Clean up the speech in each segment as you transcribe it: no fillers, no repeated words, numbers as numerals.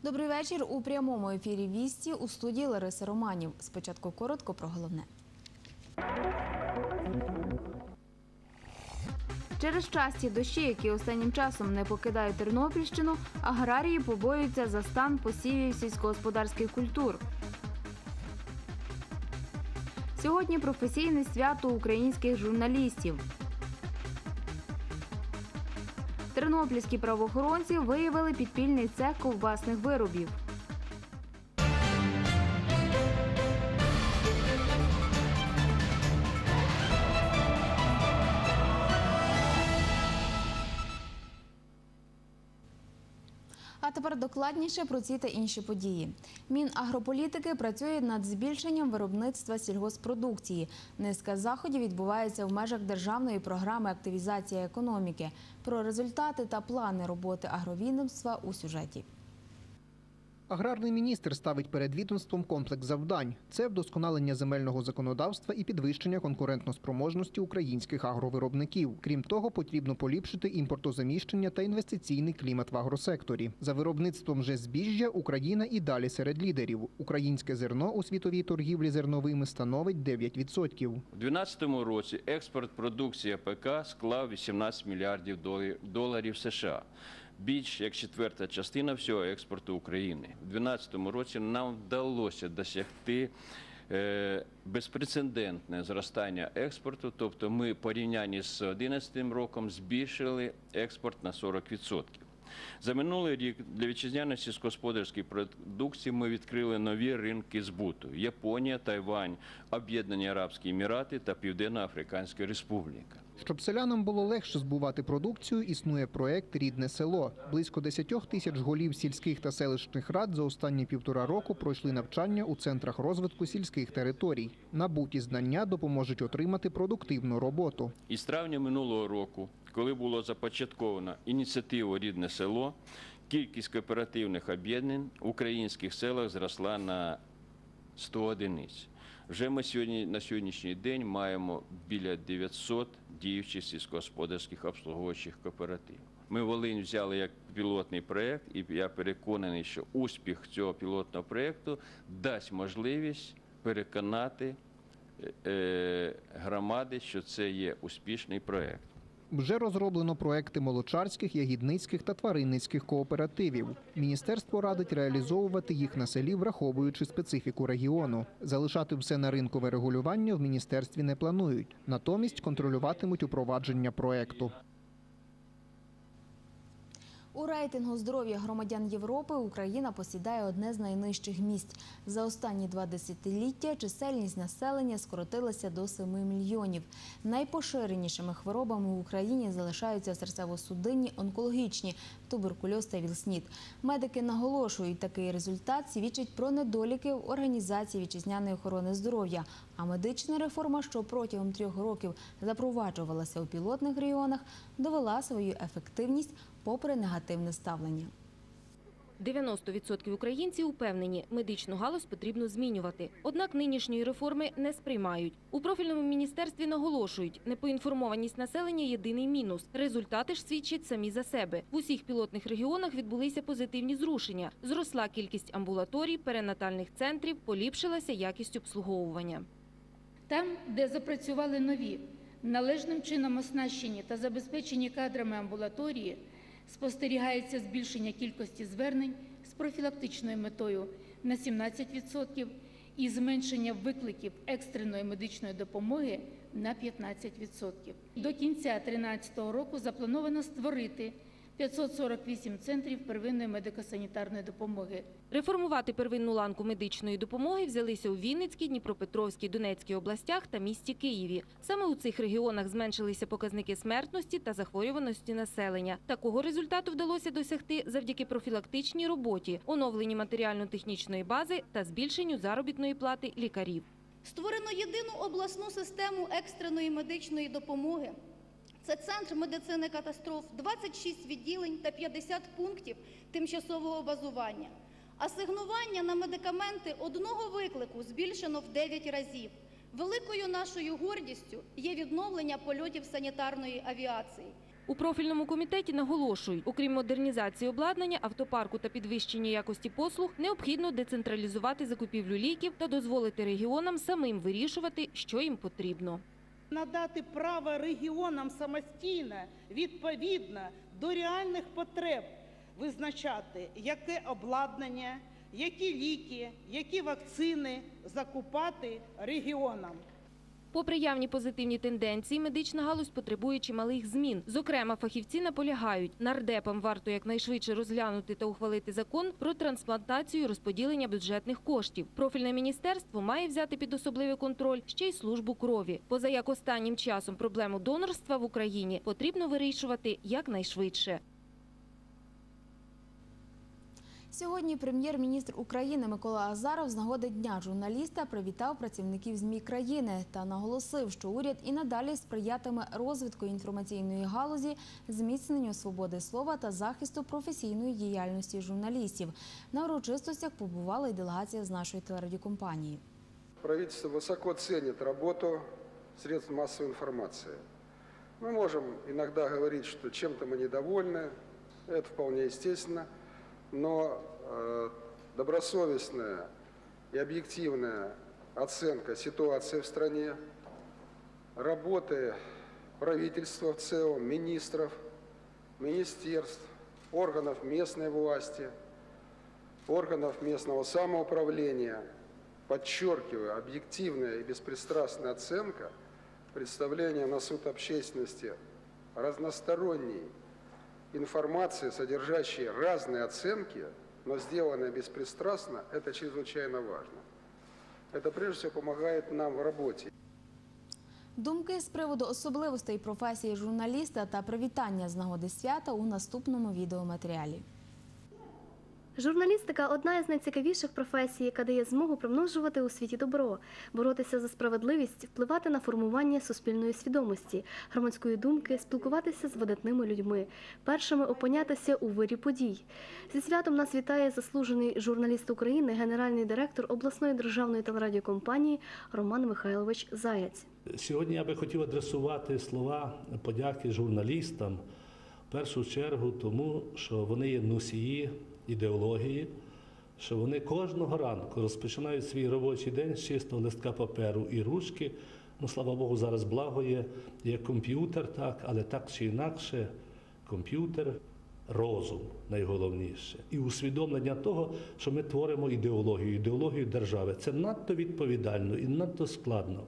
Добрий вечір. У прямому ефірі «Вісті» у студії Лариса Романів. Спочатку коротко про головне. Через часті дощі, які останнім часом не покидають Тернопільщину, аграрії побоюються за стан посівів сільськогосподарських культур. Сьогодні професійне свято українських журналістів. Тернопільські правоохоронці виявили підпільний цех ковбасних виробів. А тепер докладніше про ці та інші події. Мінагрополітики працює над збільшенням виробництва сільгосппродукції. Низка заходів відбувається в межах державної програми «Активізація економіки». Про результати та плани роботи агровідомства у сюжеті. Аграрний міністр ставить перед відомством комплекс завдань. Це вдосконалення земельного законодавства і підвищення конкурентоспроможності українських агровиробників. Крім того, потрібно поліпшити імпортозаміщення та інвестиційний клімат в агросекторі. За виробництвом же збіжжя Україна і далі серед лідерів. Українське зерно у світовій торгівлі зерновими становить 9%. У 2012 році експорт продукції АПК склав 18 мільярдів доларів США. Більш як четверта частина всього експорту України. У 2012 році нам вдалося досягти безпрецедентне зростання експорту, тобто ми в порівнянні з 2011 роком збільшили експорт на 40%. За минулий рік для вітчизняної сільськогосподарської продукції ми відкрили нові ринки збуту – Японія, Тайвань, Об'єднані Арабські Емірати та Південно-Африканська Республіка. Щоб селянам було легше збувати продукцію, існує проєкт «Рідне село». Близько 10 тисяч голів сільських та селищних рад за останні 1,5 року пройшли навчання у центрах розвитку сільських територій. Набуті знання допоможуть отримати продуктивну роботу. Із травня минулого року, коли було започатковано ініціативу «Рідне село», кількість кооперативних об'єднань в українських селах зросла на 100 одиниць. Вже ми на сьогоднішній день маємо біля 900 діючих сільськогосподарських обслуговуючих кооперативів. Ми Волинь взяли як пілотний проєкт, і я переконаний, що успіх цього пілотного проєкту дасть можливість переконати громади, що це є успішний проєкт. Вже розроблено проекти молочарських, ягідницьких та тваринницьких кооперативів. Міністерство радить реалізовувати їх на селі, враховуючи специфіку регіону. Залишати все на ринкове регулювання в міністерстві не планують. Натомість контролюватимуть упровадження проекту. У рейтингу здоров'я громадян Європи Україна посідає одне з найнижчих місць. За останні 2 десятиліття чисельність населення скоротилася до 7 мільйонів. Найпоширенішими хворобами в Україні залишаються серцево-судинні, онкологічні, туберкульоз та ВІЛ-СНІД. Медики наголошують, такий результат свідчить про недоліки в організації вітчизняної охорони здоров'я. А медична реформа, що протягом 3 років запроваджувалася у пілотних регіонах, довела свою ефективність попри негативне ставлення. 90% українців упевнені, медичну галузь потрібно змінювати. Однак нинішньої реформи не сприймають. У профільному міністерстві наголошують, непоінформованість населення – єдиний мінус. Результати ж свідчать самі за себе. В усіх пілотних регіонах відбулися позитивні зрушення. Зросла кількість амбулаторій, перинатальних центрів, поліпшилася якість обслуговування. Там, де запрацювали нові, належним чином оснащені та забезпечені кадрами амбулаторії, спостерігається збільшення кількості звернень з профілактичною метою на 17% і зменшення викликів екстреної медичної допомоги на 15%. До кінця 2013 року заплановано створити 548 центрів первинної медико-санітарної допомоги. Реформувати первинну ланку медичної допомоги взялися у Вінницькій, Дніпропетровській, Донецькій областях та місті Києві. Саме у цих регіонах зменшилися показники смертності та захворюваності населення. Такого результату вдалося досягти завдяки профілактичній роботі, оновленні матеріально-технічної бази та збільшенню заробітної плати лікарів. Створено єдину обласну систему екстреної медичної допомоги. Це центр медицини катастроф, 26 відділень та 50 пунктів тимчасового базування. Асигнування на медикаменти одного виклику збільшено в 9 разів. Великою нашою гордістю є відновлення польотів санітарної авіації. У профільному комітеті наголошують, окрім модернізації обладнання, автопарку та підвищення якості послуг, необхідно децентралізувати закупівлю ліків та дозволити регіонам самим вирішувати, що їм потрібно. Надати право регіонам самостійно, відповідно до реальних потреб визначати, яке обладнання, які ліки, які вакцини закупати регіонам. Попри явні позитивні тенденції, медична галузь потребує чималих змін. Зокрема, фахівці наполягають, нардепам варто якнайшвидше розглянути та ухвалити закон про трансплантацію і розподілення бюджетних коштів. Профільне міністерство має взяти під особливий контроль ще й службу крові. Позаяк останнім часом проблему донорства в Україні потрібно вирішувати якнайшвидше. Сьогодні прем'єр-міністр України Микола Азаров з нагоди Дня журналіста привітав працівників ЗМІ країни та наголосив, що уряд і надалі сприятиме розвитку інформаційної галузі, зміцненню свободи слова та захисту професійної діяльності журналістів. На урочистостях побувала й делегація з нашої телерадіокомпанії. Правительство высоко ценит работу средств массовой информации. Мы можем иногда говорить, что чем-то мы недовольны, это вполне естественно. Но добросовестная и объективная оценка ситуации в стране, работы правительства в целом, министров, министерств, органов местной власти, органов местного самоуправления, подчеркиваю, объективная и беспристрастная оценка, представление на суд общественности разносторонней информации, содержащей разные оценки, но сделанная беспристрастно, это чрезвычайно важно. Это прежде всего помогает нам в работе. Думки з приводу особливостей професії журналіста та привітання з нагоди свята у наступному відеоматеріалі. Журналістика – одна із найцікавіших професій, яка дає змогу примножувати у світі добро, боротися за справедливість, впливати на формування суспільної свідомості, громадської думки, спілкуватися з видатними людьми, першими опинятися у вирі подій. Зі святом нас вітає заслужений журналіст України, генеральний директор обласної державної телерадіокомпанії Роман Михайлович Заєць. Сьогодні я би хотів адресувати слова подяки журналістам, в першу чергу тому, що вони є носії ідеології, що вони кожного ранку розпочинають свій робочий день з чистого листка паперу і ручки. Ну, слава Богу, зараз благо є комп'ютер, так, але так чи інакше, комп'ютер – розум найголовніше. І усвідомлення того, що ми творимо ідеологію держави. Це надто відповідально і надто складно.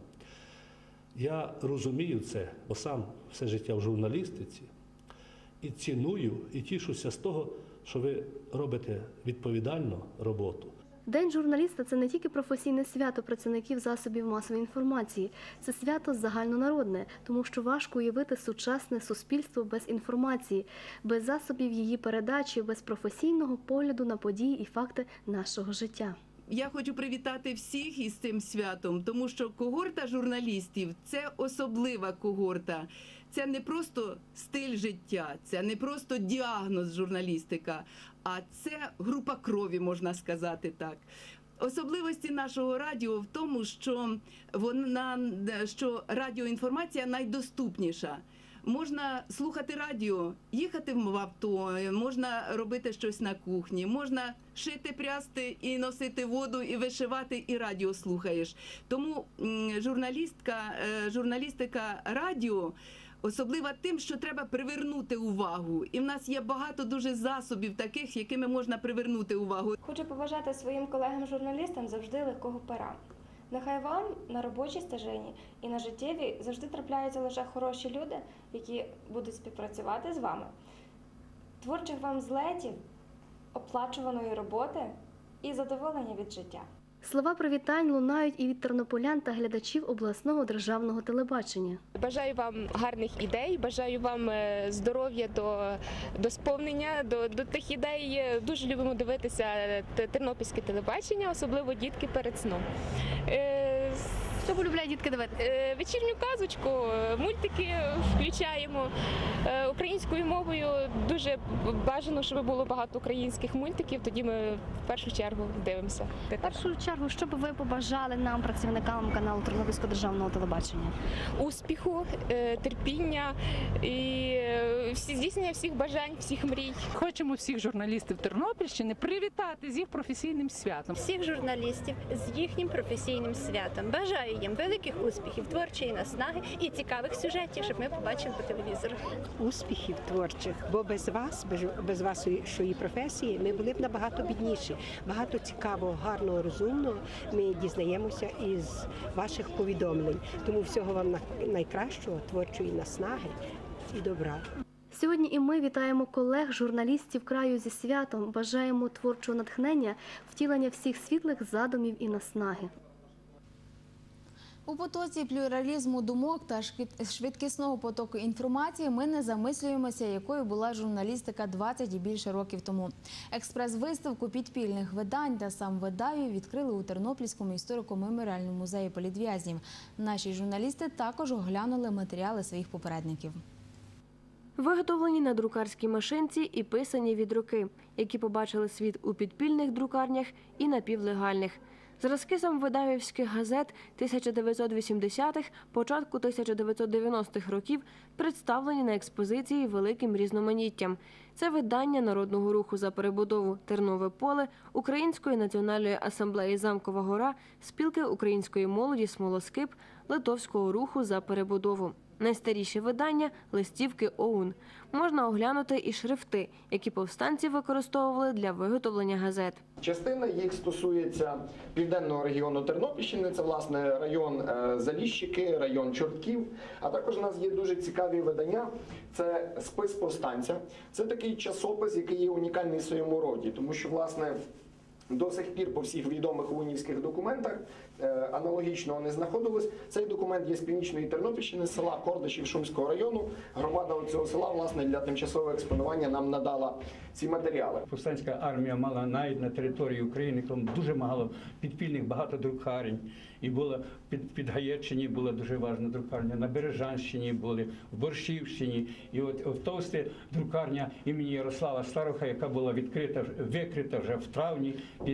Я розумію це, бо сам все життя в журналістиці, і ціную, і тішуся з того, що ви робите відповідальну роботу. День журналіста – це не тільки професійне свято працівників засобів масової інформації. Це свято загальнонародне, тому що важко уявити сучасне суспільство без інформації, без засобів її передачі, без професійного погляду на події і факти нашого життя. Я хочу привітати всіх із цим святом, тому що когорта журналістів – це особлива когорта. Це не просто стиль життя, це не просто діагноз журналістика, а це група крові, можна сказати так. Особливості нашого радіо в тому, що радіоінформація найдоступніша. Можна слухати радіо, їхати в авто, можна робити щось на кухні, можна шити, прясти і носити воду, і вишивати, і радіо слухаєш. Тому журналістика радіо особлива тим, що треба привернути увагу. І в нас є багато дуже засобів таких, якими можна привернути увагу. Хочу побажати своїм колегам-журналістам завжди легкого пера. Нехай вам на робочій стежині і на життєвій завжди трапляються лише хороші люди, які будуть співпрацювати з вами. Творчих вам злетів, оплачуваної роботи і задоволення від життя. Слова привітань лунають і від тернополян та глядачів обласного державного телебачення. Бажаю вам гарних ідей, бажаю вам здоров'я до сповнення, до тих ідей. Дуже любимо дивитися тернопільське телебачення, особливо дітки перед сном. Що полюбляють дітки дивитися? Вечірню казочку, мультики включаємо. Українською мовою дуже бажано, щоб було багато українських мультиків, тоді ми в першу чергу дивимося. В першу чергу, що б ви побажали нам, працівникам каналу Тернопільського державного телебачення? Успіху, терпіння і здійснення всіх бажань, всіх мрій. Хочемо всіх журналістів Тернопільщини привітати з їх професійним святом. Всіх журналістів з їхнім професійним святом. Бажаю їм великих успіхів, творчої наснаги і цікавих сюжетів, щоб ми побачили по телевізору. Успіхів творчих, бо без вашої професії ми були б набагато бідніші. Багато цікавого, гарного, розумного ми дізнаємося із ваших повідомлень. Тому всього вам найкращого, творчої наснаги і добра. Сьогодні і ми вітаємо колег, журналістів краю зі святом, бажаємо творчого натхнення, втілення всіх світлих задумів і наснаги. У потоці плюралізму думок та швидкісного потоку інформації ми не замислюємося, якою була журналістика 20 і більше років тому. Експрес-виставку підпільних видань та сам видаю відкрили у Тернопільському історико-меморіальному музеї політв'язнів. Наші журналісти також оглянули матеріали своїх попередників. Виготовлені на друкарській машинці і писані від руки, які побачили світ у підпільних друкарнях і напівлегальних. Зразки самовидавівських газет 1980-х, початку 1990-х років представлені на експозиції великим різноманіттям. Це видання Народного руху за перебудову «Тернове поле», Української національної асамблеї «Замкова гора», Спілки української молоді «Смолоскип», Литовського руху за перебудову. Найстаріші видання – листівки ОУН. Можна оглянути і шрифти, які повстанці використовували для виготовлення газет. Частина їх стосується південного регіону Тернопільщини, це, власне, район Заліщики, район Чортків. А також у нас є дуже цікаві видання, це «Спис повстанця». Це такий часопис, який є унікальний в своєму роді, тому що, власне, до сих пір по всіх відомих ОУНівських документах аналогічного не знаходилось. Цей документ є з північної Тернопільщини, з села Кордишів Шумського району. Громада цього села, власне, для тимчасового експонування нам надала ці матеріали. Повстанська армія мала навіть на території України дуже багато підпільних, багато друкарень. І було під Гаєччині була дуже важна друкарня, на Бережанщині були, в Борщівщині. І от в Товсті друкарня імені Ярослава Староха, яка була викрита вже в травні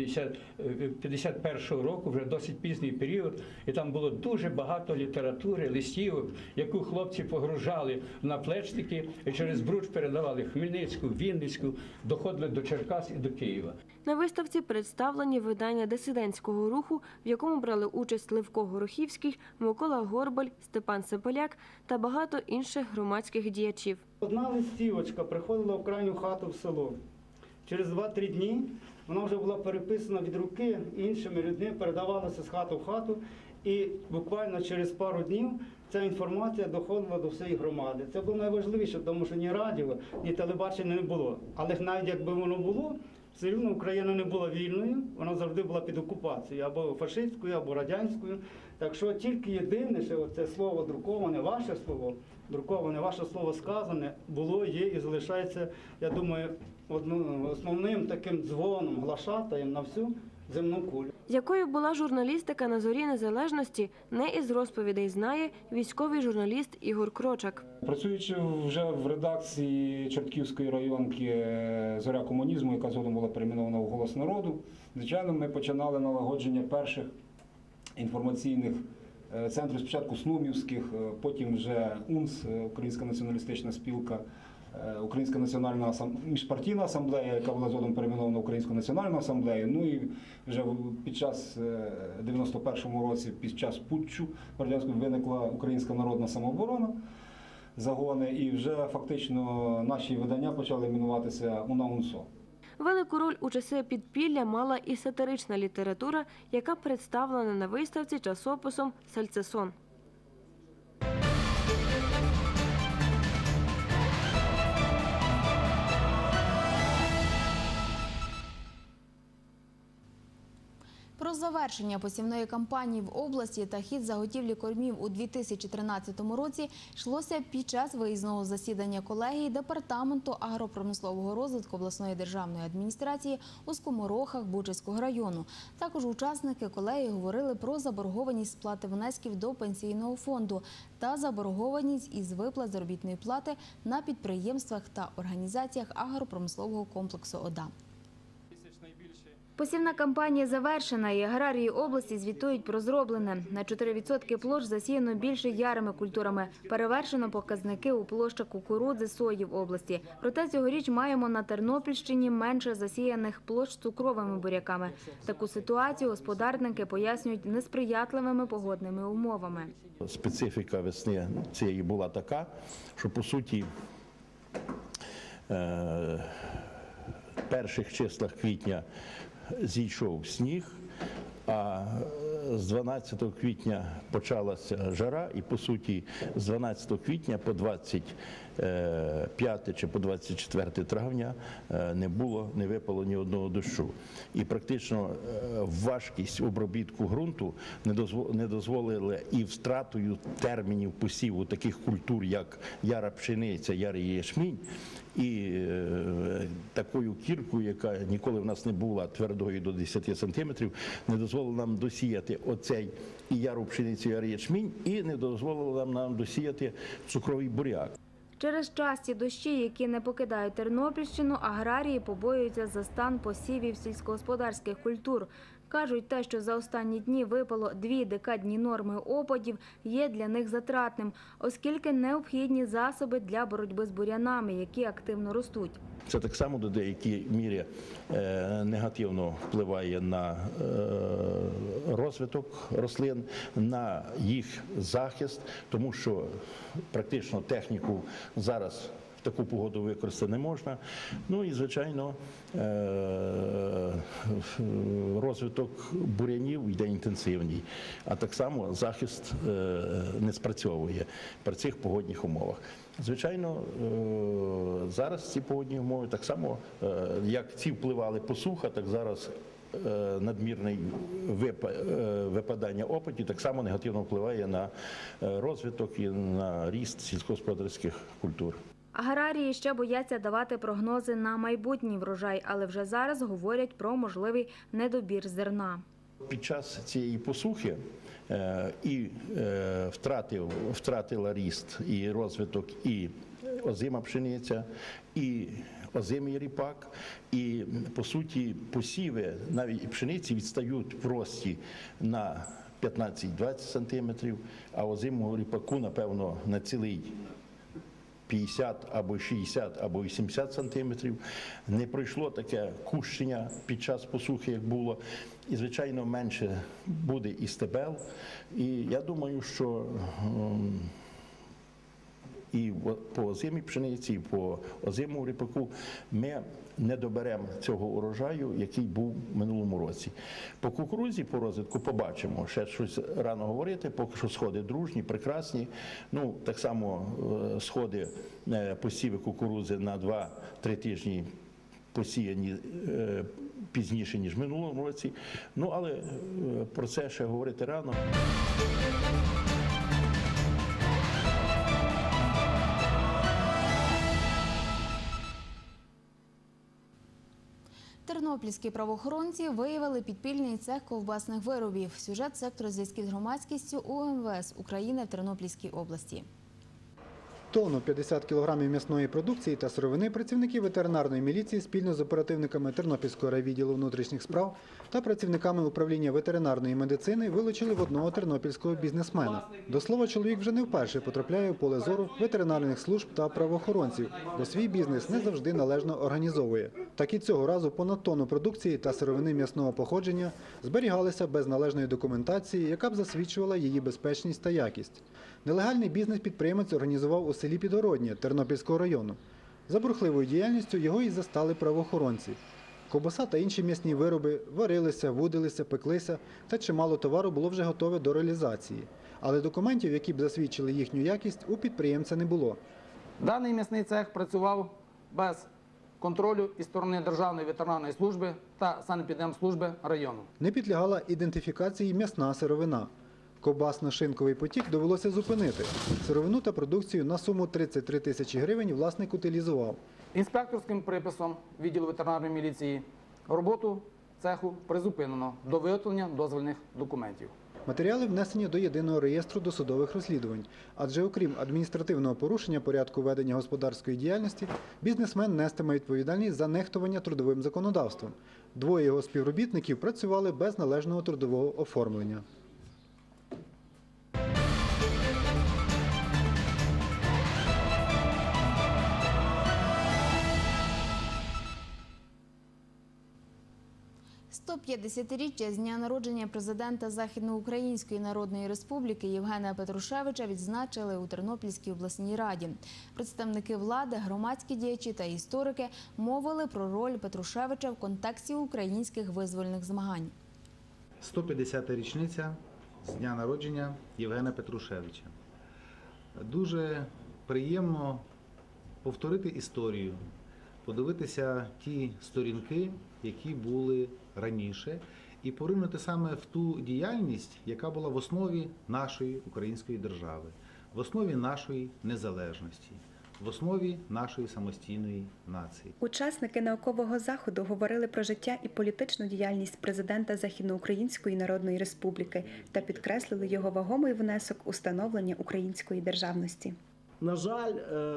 51-го року, вже досить пізній період. І там було дуже багато літератури, листівок, яку хлопці погружали на плечники і через Бруч передавали Хмельницьку, Вінницьку, доходили до Черкас і до Києва. На виставці представлені видання дисидентського руху, в якому брали участь Левко Горохівський, Микола Горбаль, Степан Сепеляк та багато інших громадських діячів. Одна листівочка приходила в крайню хату в село. Через 2-3 дні вона вже була переписана від руки іншими людьми, передавалася з хати в хату. І буквально через пару днів ця інформація доходила до всієї громади. Це було найважливіше, тому що ні радіо, ні телебачення не було. Але навіть якби воно було, все рівно Україна не була вільною, вона завжди була під окупацією, або фашистською, або радянською. Так що тільки єдине, що це слово друковане, ваше слово, друковане, ваше слово сказане, було, є і залишається, я думаю, основним таким дзвоном, глашатаєм на всю земну кулю. Якою була журналістика на зорі незалежності, не із розповідей знає військовий журналіст Ігор Крочак. Працюючи вже в редакції Чортківської районки «Зоря комунізму», яка згодом була перейменована в «Голос народу», звичайно, ми починали налагодження перших інформаційних центрів, спочатку снумівських, потім вже УНС, Українська націоналістична спілка, Українська національна міжпартійна асамблея, яка була згодом перейменована в Українську національну асамблею. Ну і вже під час 91-му році, під час путчу радянського, виникла Українська народна самооборона, загони, і вже фактично наші видання почали іменуватися УНА-УНСО. Велику роль у часи підпілля мала і сатирична література, яка представлена на виставці часописом «Сальцесон». Про завершення посівної кампанії в області та хід заготівлі кормів у 2013 році йшлося під час виїзного засідання колегії Департаменту агропромислового розвитку обласної державної адміністрації у Скоморохах Бучацького району. Також учасники колегії говорили про заборгованість сплати внесків до пенсійного фонду та заборгованість із виплат заробітної плати на підприємствах та організаціях агропромислового комплексу ОДА. Посівна кампанія завершена, і аграрії області звітують про зроблене. На 4% площ засіяно більше ярими культурами. Перевершено показники у площах кукурудзи, сої в області. Проте цьогоріч маємо на Тернопільщині менше засіяних площ цукровими буряками. Таку ситуацію господарники пояснюють несприятливими погодними умовами. Специфіка весни цієї була така, що по суті в перших числах квітня зійшов сніг, а з 12 квітня почалася жара, і по суті з 12 квітня по 25 чи по 24 травня не випало ні одного дощу. І практично важкість обробітку ґрунту не дозволила і втратою термінів посіву таких культур, як яра пшениця, ярий ячмінь, і такою кіркою, яка ніколи в нас не була твердою до 10 сантиметрів, не дозволила нам досіяти оцей і яру пшеницю, ярий ячмінь, і не дозволила нам досіяти цукровий буряк. Через часті дощі, які не покидають Тернопільщину, аграрії побоюються за стан посівів сільськогосподарських культур. Кажуть, те, що за останні дні випало 2 декадні норми опадів, є для них затратним, оскільки необхідні засоби для боротьби з бур'янами, які активно ростуть. Це так само до деякій мірі негативно впливає на розвиток рослин, на їх захист, тому що практично техніку зараз в таку погоду використати не можна. Ну і, звичайно, розвиток бур'янів йде інтенсивний, а так само захист не спрацьовує при цих погодних умовах. Звичайно, зараз ці погодні умови так само, як ці впливали посуха, так зараз надмірне випадання опадів так само негативно впливає на розвиток і на ріст сільськогосподарських культур. Аграрії ще бояться давати прогнози на майбутній врожай, але вже зараз говорять про можливий недобір зерна. Під час цієї посухи і втратила ріст і розвиток і озима пшениця, і озимий ріпак, і, по суті, посіви навіть пшениці відстають в рості на 15-20 сантиметрів, а озимого ріпаку, напевно, на цілий 50 або 60 або 80 сантиметрів. Не пройшло таке кущення під час посухи, як було. І, звичайно, менше буде і стебел. І я думаю, що і по озимій пшениці, і по озимому ріпаку ми не доберемо цього урожаю, який був в минулому році. По кукурудзі, по розвитку побачимо. Ще щось рано говорити, поки що сходи дружні, прекрасні. Ну, так само сходи, посіви кукурудзи на 2-3 тижні посіяні пізніше, ніж в минулому році. Ну, але про це ще говорити рано. Тернопільські правоохоронці виявили підпільний цех ковбасних виробів. Сюжет сектору зв'язків з громадськістю УМВС України в Тернопільській області. Тонну 50 кілограмів м'ясної продукції та сировини працівники ветеринарної міліції спільно з оперативниками Тернопільського райвідділу внутрішніх справ та працівниками управління ветеринарної медицини вилучили в одного тернопільського бізнесмена. До слова, чоловік вже не вперше потрапляє в поле зору ветеринарних служб та правоохоронців, де свій бізнес не завжди належно організовує. Так і цього разу понад тонну продукції та сировини м'ясного походження зберігалися без належної документації, яка б засвідчувала її безпечність та якість. Нелегальний бізнес підприємець організував у селі Підгороднє Тернопільського району. За бурхливою діяльністю його і застали правоохоронці. Ковбаса та інші м'ясні вироби варилися, вудилися, пеклися, та чимало товару було вже готове до реалізації. Але документів, які б засвідчили їхню якість, у підприємця не було. Даний м'ясний цех працював без контролю із сторони Державної ветеринарної служби та санепідемслужби району. Не підлягала ідентифікації м'ясна сировина. Ковбасно-шинковий потік довелося зупинити. Сировину та продукцію на суму 33 тисячі гривень власник утилізував. Інспекторським приписом відділу ветеринарної міліції роботу цеху призупинено до виготовлення дозвільних документів. Матеріали внесені до єдиного реєстру досудових розслідувань, адже окрім адміністративного порушення порядку ведення господарської діяльності, бізнесмен нестиме відповідальність за нехтування трудовим законодавством. Двоє його співробітників працювали без належного трудового оформлення. – 150-річчя з дня народження президента Західноукраїнської Народної Республіки Євгена Петрушевича відзначили у Тернопільській обласній раді. Представники влади, громадські діячі та історики мовили про роль Петрушевича в контексті українських визвольних змагань. 150-та річниця з дня народження Євгена Петрушевича. Дуже приємно повторити історію, подивитися ті сторінки, які були раніше, і поринути саме в ту діяльність, яка була в основі нашої української держави, в основі нашої незалежності, в основі нашої самостійної нації. Учасники наукового заходу говорили про життя і політичну діяльність президента Західноукраїнської Народної Республіки та підкреслили його вагомий внесок у становлення української державності. На жаль,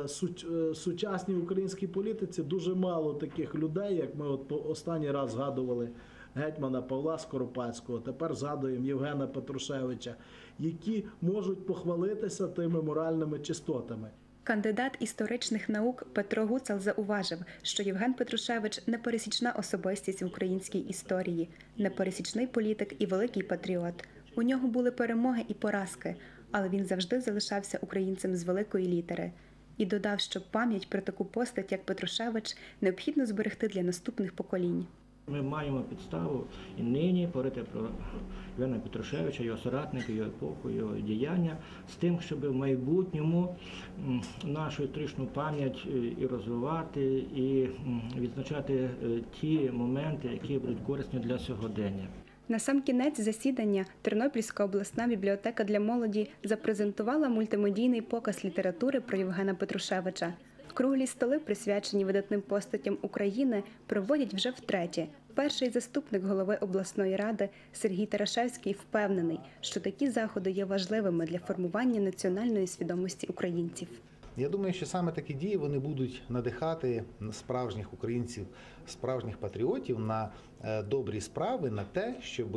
в сучасній українській політиці дуже мало таких людей, як ми останній раз згадували гетьмана Павла Скоропадського, тепер згадуємо Євгена Петрушевича, які можуть похвалитися тими моральними чистотами. Кандидат історичних наук Петро Гуцал зауважив, що Євген Петрушевич – непересічна особистість в українській історії, непересічний політик і великий патріот. У нього були перемоги і поразки, але він завжди залишався українцем з великої літери. І додав, що пам'ять про таку постать, як Петрушевич, необхідно зберегти для наступних поколінь. Ми маємо підставу і нині говорити про Євгена Петрушевича, його соратники, його епоху, його діяння, з тим, щоб в майбутньому нашу історичну пам'ять і розвивати, і відзначати ті моменти, які будуть корисні для сьогодення. Насамкінець засідання Тернопільська обласна бібліотека для молоді запрезентувала мультимедійний показ літератури про Євгена Петрушевича. Круглі столи, присвячені видатним постатям України, проводять вже втретє. Перший заступник голови обласної ради Сергій Тарашевський впевнений, що такі заходи є важливими для формування національної свідомості українців. Я думаю, що саме такі дії вони будуть надихати справжніх українців, справжніх патріотів на добрі справи, на те, щоб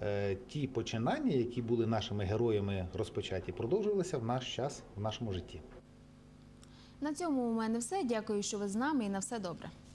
ті починання, які були нашими героями розпочаті, продовжувалися в наш час, в нашому житті. На цьому у мене все. Дякую, що ви з нами, і на все добре.